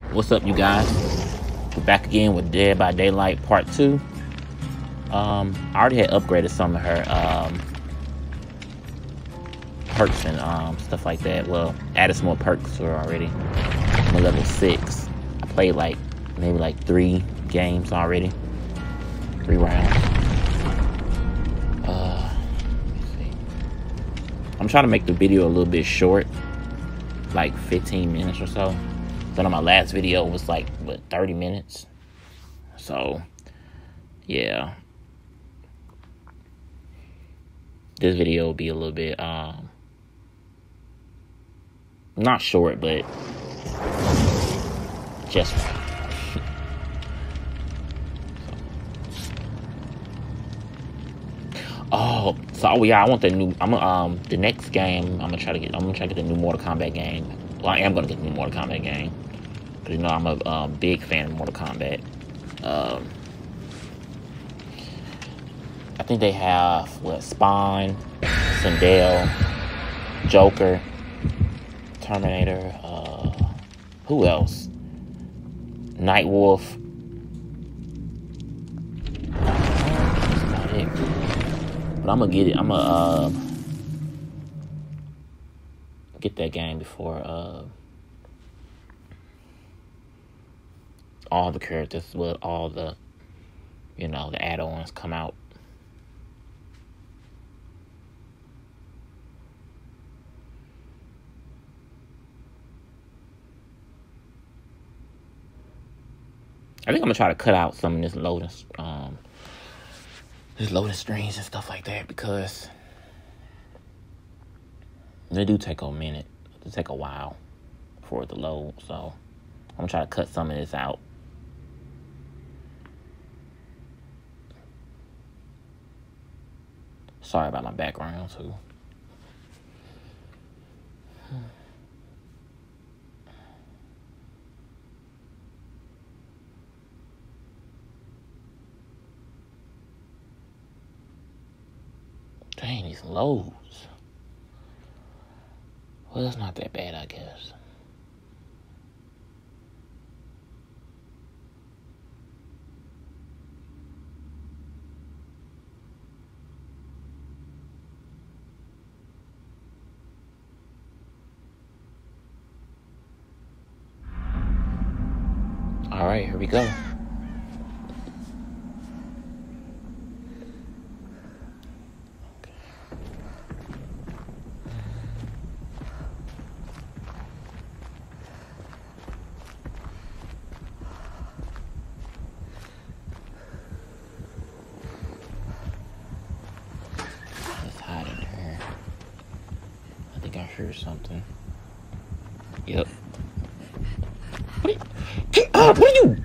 What's up, you guys? We're back again with Dead by Daylight Part 2. I already had upgraded some of her perks and stuff like that. Well, added some more perks to her already. I'm a level 6. I played maybe 3 games already. 3 rounds. Let's see. I'm trying to make the video a little bit short, like 15 minutes or so. So my last video was 30 minutes. So yeah, this video will be a little bit not short, but just right. Oh yeah, I want the new. The next game I'm gonna try to get the new Mortal Kombat game. Well, I am gonna get the new Mortal Kombat game. Cause I'm a big fan of Mortal Kombat. I think they have Spawn, Sindel, Joker, Terminator. Who else? Nightwolf. That's about it. But I'm gonna get it. I'm gonna get that game before all the characters with all the the add-ons come out. I think I'm gonna try to cut out some of this loading screens and stuff like that, because they do take a minute. They take a while for it to load. So I'm gonna try to cut some of this out. Sorry about my background too. Dang, these loads. Well, it's not that bad, I guess. All right, here we go. I heard something. Yep. What are you?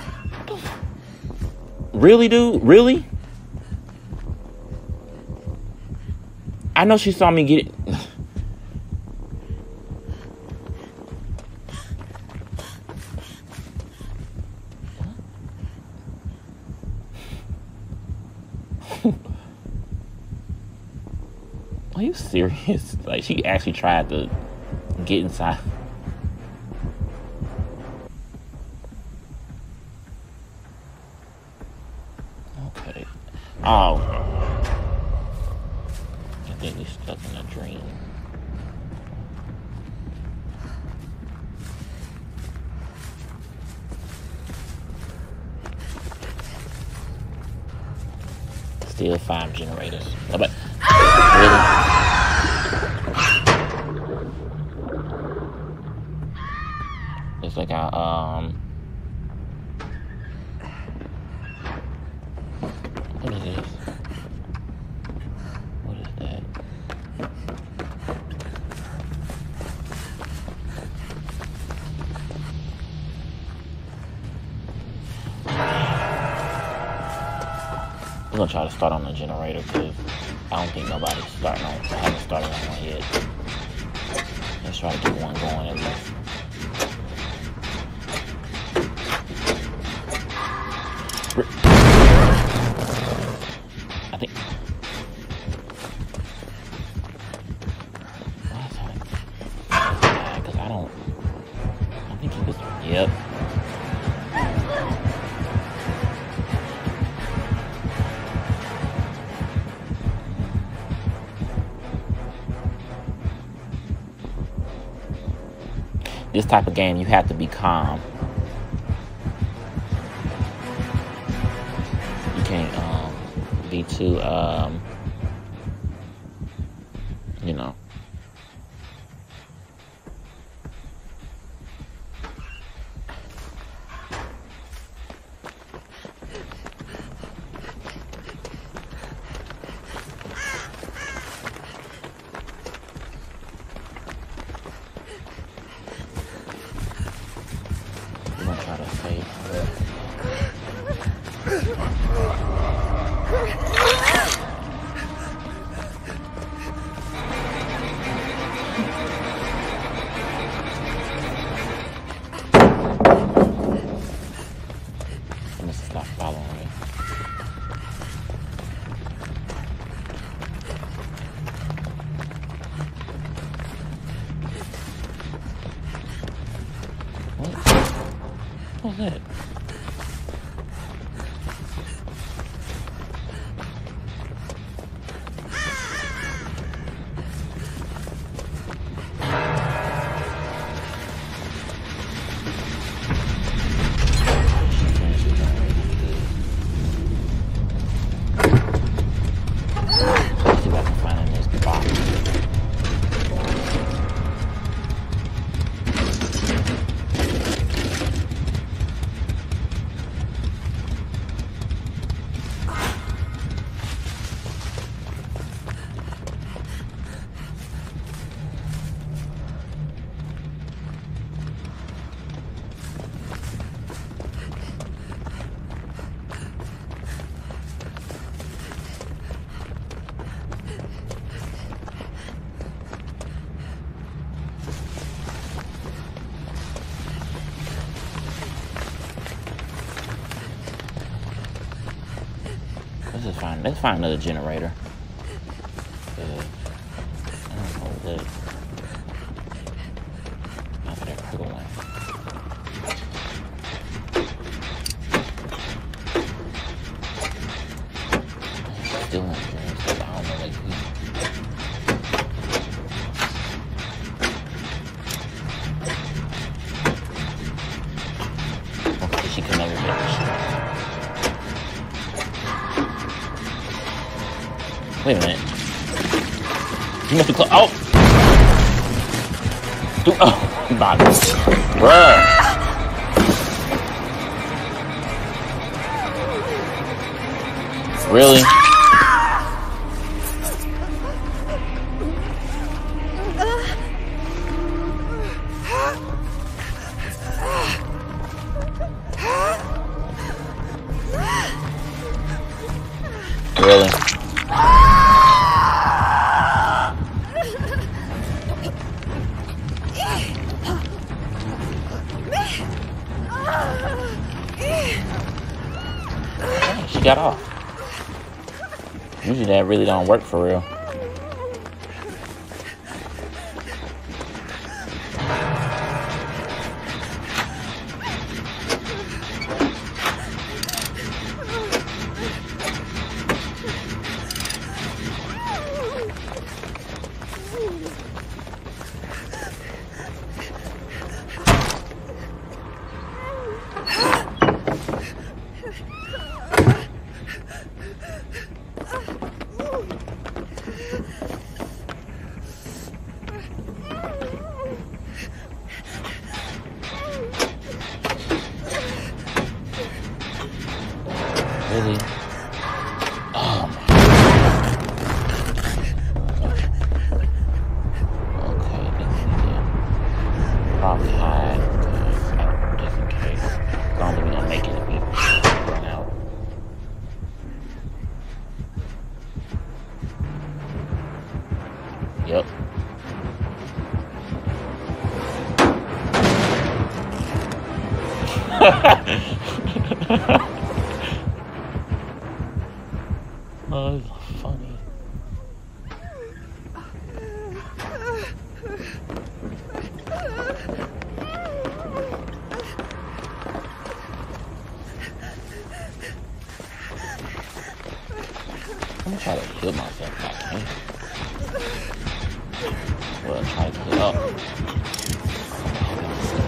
Really, dude? Really? I know she saw me get it. Are you serious? Like, she actually tried to get inside. Okay. Oh. I think we stuck in a dream. Still 5 generators. Oh, but really? It's like what is this? What is that? I'm gonna try to start on the generator, because I don't think nobody's starting on. I haven't started on one yet. Let's try to get one going at least. I think. Because I think he was. Yep. this type of game, you have to be calm. You can't be too you know. We're gonna try to save her. Stop following me. What was that? Let's find another generator. I don't know what. After that purple one. Still in there, so I don't know like who. Okay, she can never finish. Wait a minute. You must be close. Oh! Dude, oh! Body. Bruh! Really? Really? She got off. Usually that really don't work for real. Really? Oh my God. Okay, then she did. Probably hide, just in case. I don't think we're gonna make it if we run out. Yep. Oh, this is funny. I'm gonna try to heal myself if I can. Well, try to get up.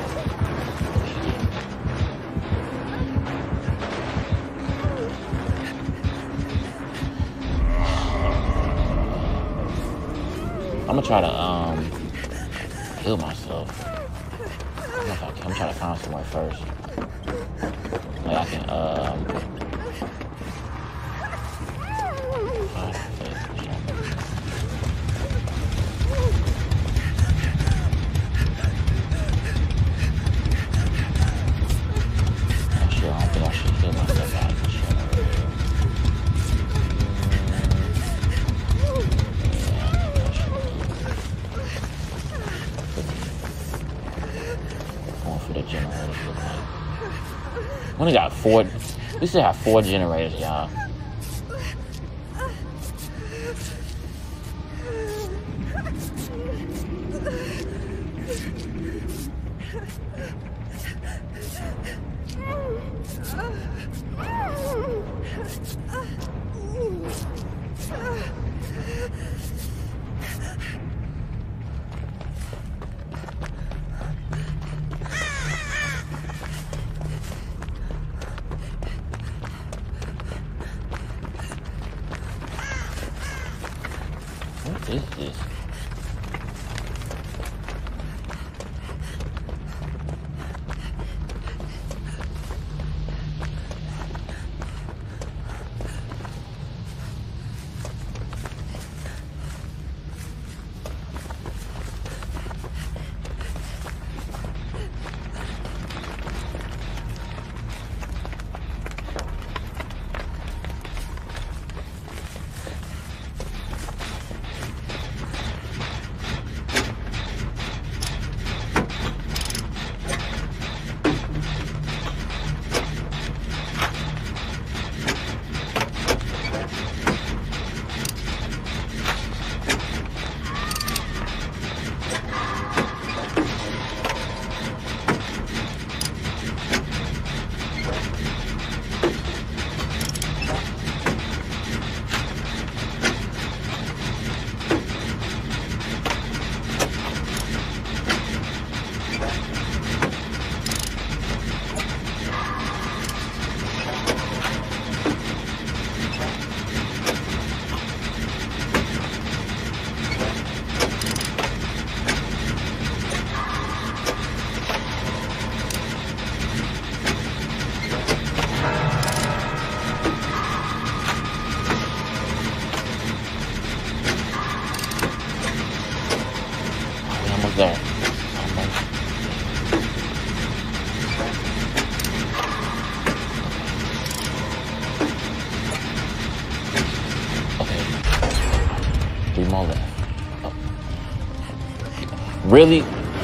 try to heal myself. I don't know if I can. I'm trying to find somewhere first. Like I can actually, I don't think I should heal myself out of this shit. Going for the generators. We only got 4. We still have 4 generators, y'all. What is this? There. Okay. 3 more left. Oh. Really?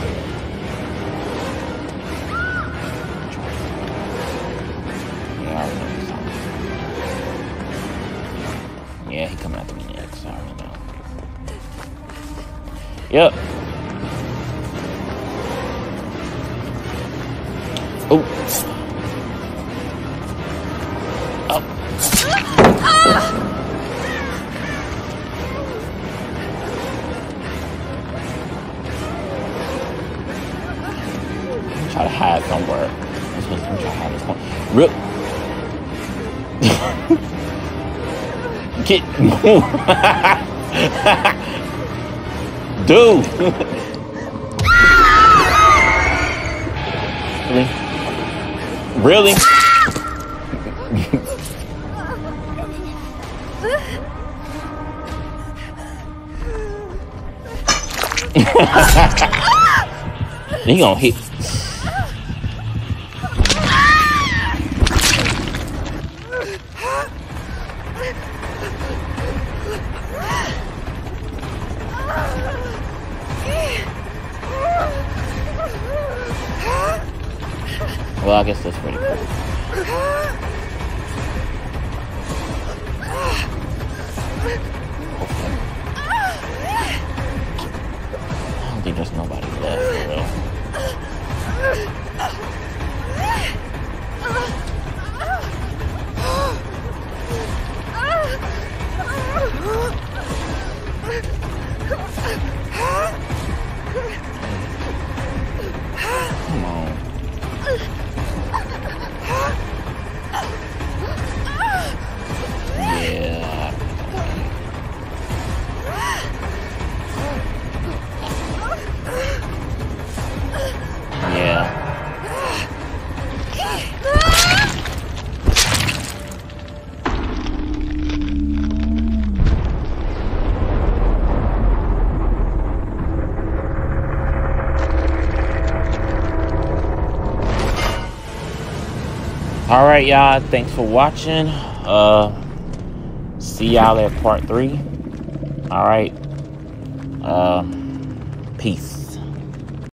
Yeah, he coming after me next. I already know. Yep. Oh. Oh. I'm trying to hide somewhere. I'm trying to hide this one. Rip. Get. Dude. Really? He gonna hit. Well, I guess that's pretty cool. I don't think there's nobody left, for real. Come on. Yeah. All right, y'all. Thanks for watching. See y'all at part 3. All right. Peace.